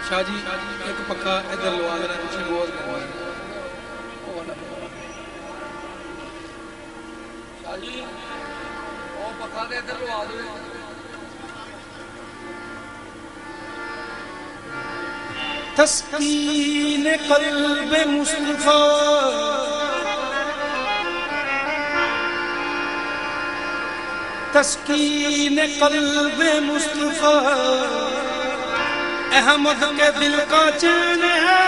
शाह जी एक पक्का इधर लवा देना, पीछे बहुत करवाए शाह जी, वो पक्का दे इधर लवा दो। तस्कीन क़ल्ब मुस्तफ़ा, तस्कीन क़ल्ब मुस्तफ़ा अहमद के दिल का चैन है,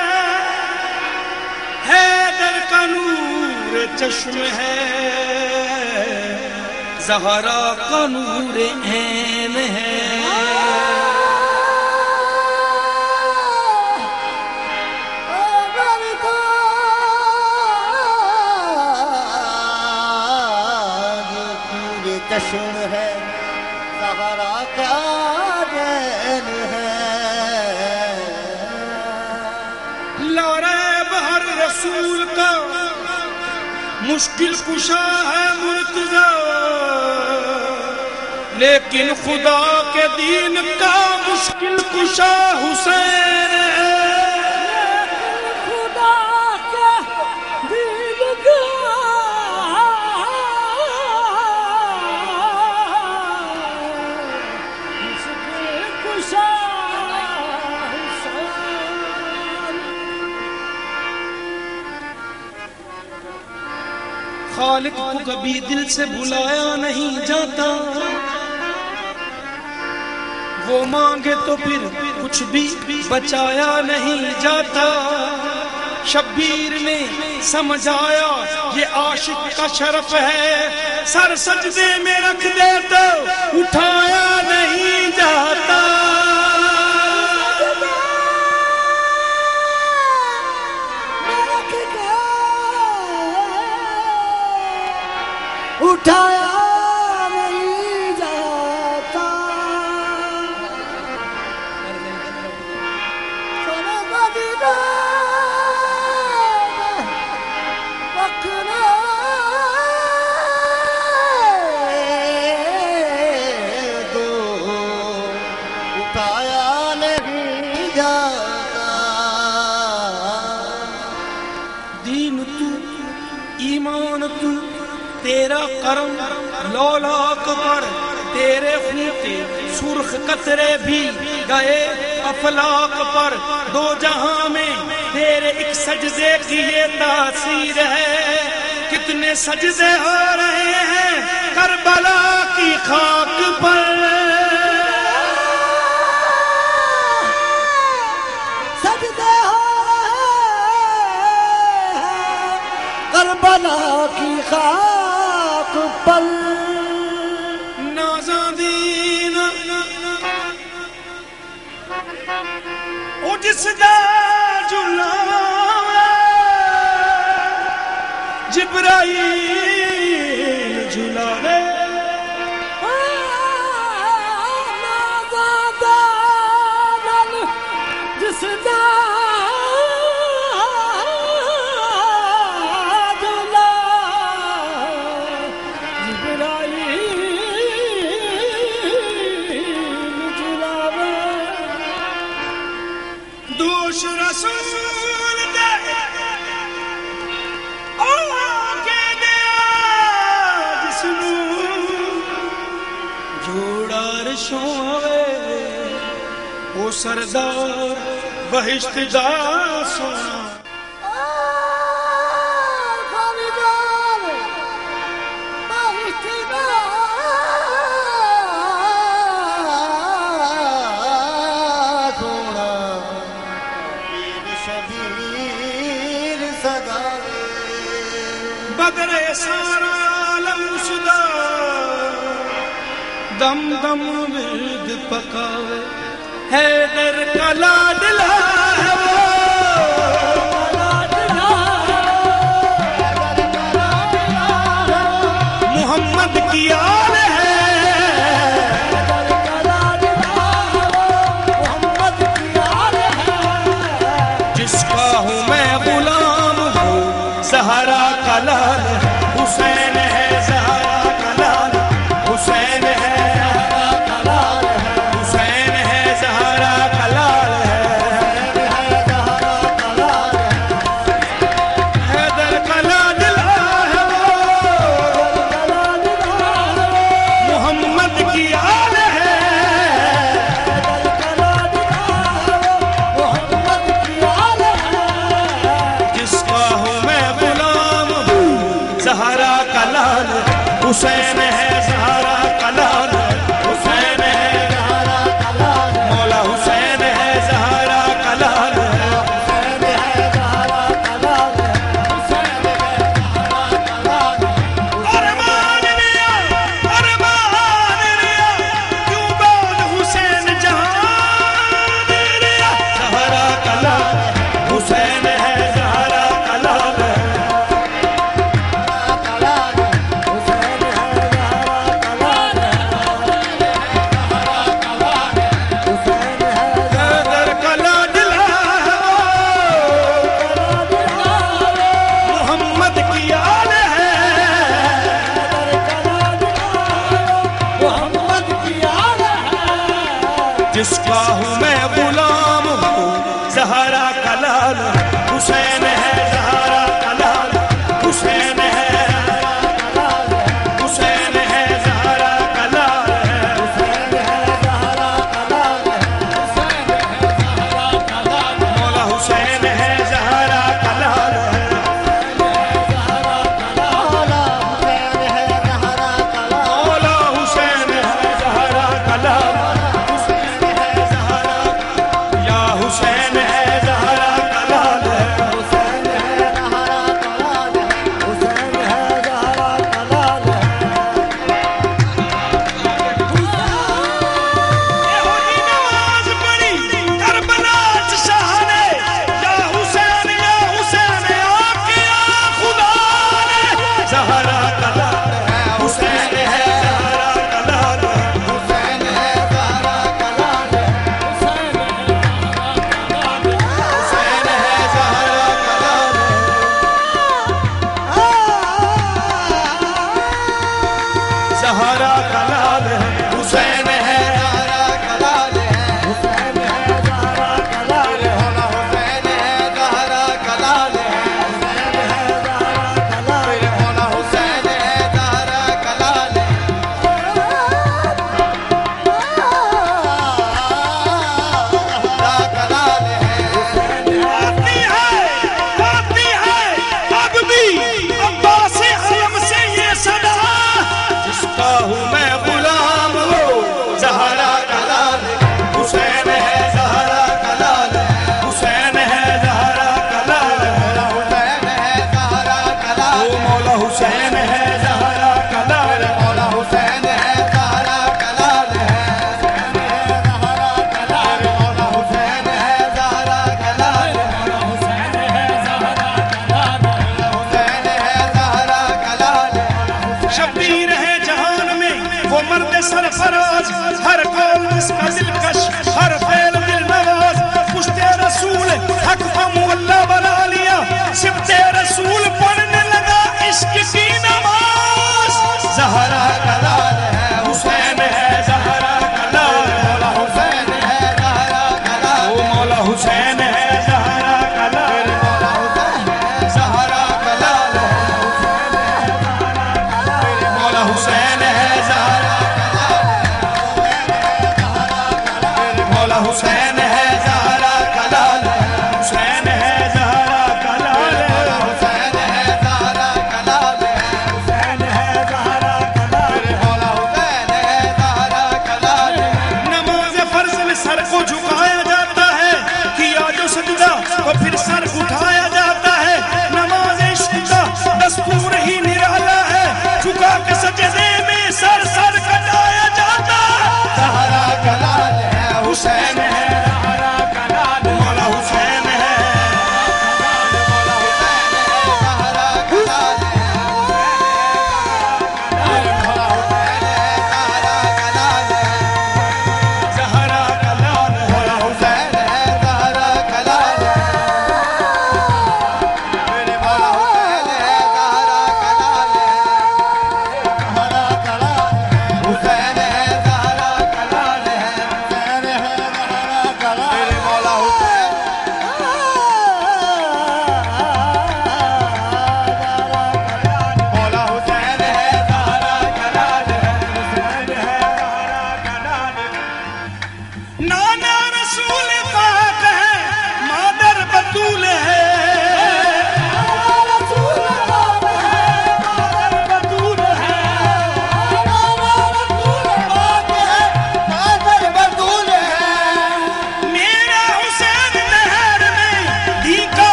हैदर का नूर चश्म है, ज़हरा का नूर ऐन है। चश्म है, ज़हरा का नैन है। लारैब हर रसूल का मुश्किल कुशा है मुर्तज़ा, लेकिन खुदा के दीन का मुश्किल कुशा हुसैन है। खालिक को कभी दिल से भुलाया नहीं जाता, वो मांगे तो फिर कुछ भी बचाया नहीं जाता। शब्बीर ने समझ आया ये आशिक का शरफ है, सर सजदे में रख दे तो उठाया नहीं जाता। उठाया नहीं जाता। दो उठाया नहीं जाता। दीन तू, ईमान तू, तेरा करम लौलाक पर, तेरे खून के सुर्ख कतरे भी गए अफलाक पर। दो जहां में तेरे एक सजदे की ये तासीर है, कितने सजदे हो रहे हैं करबला की खाक पर। सजदे हो रहे हैं करबला की खाक पर। नाज़ादीन ओ जिसदा जुलावे जिब्राईल जुलावे, नाज़ादान जिसदा दोष रसूल दे ओ के दिया जिसनू जोड़ा रशोवे, ओ सरदार बहिश्त दा सोना। बदरे सारा आलम शुदा, दम दम विद पकावे, हैदर का लाडला है वो, मोहम्मद की आल है, जिसका हूँ मैं गुलाम हूँ, ज़हरा का लाल हुसैन है, ज़हरा का लाल हुसैन है, हुसैन है, ज़हरा का लाल है। हुसैन है ज़हरा का लाल, हुसैन है ज़हरा का लाल, मौला हुसैन है ज़हरा का लाल, हुसैन है ज़हरा का लाल, हुसैन है ज़हरा का लाल। अरमान लिया क्यों बाद हुसैन जहान लिया, ज़हरा का लाल, हुसैन है ज़हरा का लाल, जिसका हूँ मैं गुलाम हूँ ज़हरा का लाल, हुसैन है ज़हरा का लाल, हुसैन है हुसैन है ज़हरा का लाल, हुसैन है ज़हरा का लाल, हुसैन है ज़हरा का लाल, मौला हुसैन है ज़हरा का लाल, मौला हुसैन है ज़हरा का लाल, हुसैन है ज़हरा का लाल, हुसैन है ज़हरा का लाल, हुसैन है ज़हरा का लाल। ये होगी नमाज़ पढ़ी करबला च शाह ने, या हुसैन आके आ खुदा ने, ज़हरा का लाल, हुसैन है ज़हरा का लाल, हुसैन है ज़हरा का लाल, हुसैन ज़हरा का लाल, हुसैन है ज़हरा का लाल, हुसैन है ज़हरा का लाल, हुसैन है ज़हरा का लाल, हुसैन है ज़हरा का लाल, हुसैन है ज़हरा का लाल, आती है अब भी अब्बास आलम से ये सदा, जिसका हूँ मैं गुलाम वो ज़हरा का लाल, हुसैन है ज़हरा का लाल, हुसैन है ज़हरा का लाल, हुसैन है ज़हरा का लाल, ओ मौला हुसैन है ज़हरा का लाल, मौला हुसैन है ज़हरा का लाल, हुसैन है ज़हरा का लाल, मौला हुसैन है ज़हरा का लाल, हुसैन है ज़हरा का लाल, हुसैन है ज़हरा का लाल। शब्बीर है जहान में वो मर्द सरफराज, हर कौल जिसका दिलकश, हर फेल दिल नवाज, पुश्ते रसूल हक को मुअल्ला बना लिया, सिफ्ते रसूल पढ़ने लगा इश्क की नमाज, ज़हरा का लाल है, हुसैन है ज़हरा का लाल, मौला हुसैन है ज़हरा का लाल, ओ मौला हुसैन है ज़हरा का लाल, ज़हरा का लाल, मौला हुसैन है ज़हरा का लाल, मौला हुसैन है ज़हरा का लाल, हुसैन है ज़हरा का लाल, हुसैन है ज़हरा का लाल, हुसैन है ज़हरा का लाल, मौला हुसैन है ज़हरा का लाल। नमाज़ फर्ज़ में सर को झुकाया जाता है, किया जो सजदा तो फिर सर उठाया जाता है, नमाज़ इश्क़ का दस्तूर ही निराला है, झुका के सजदे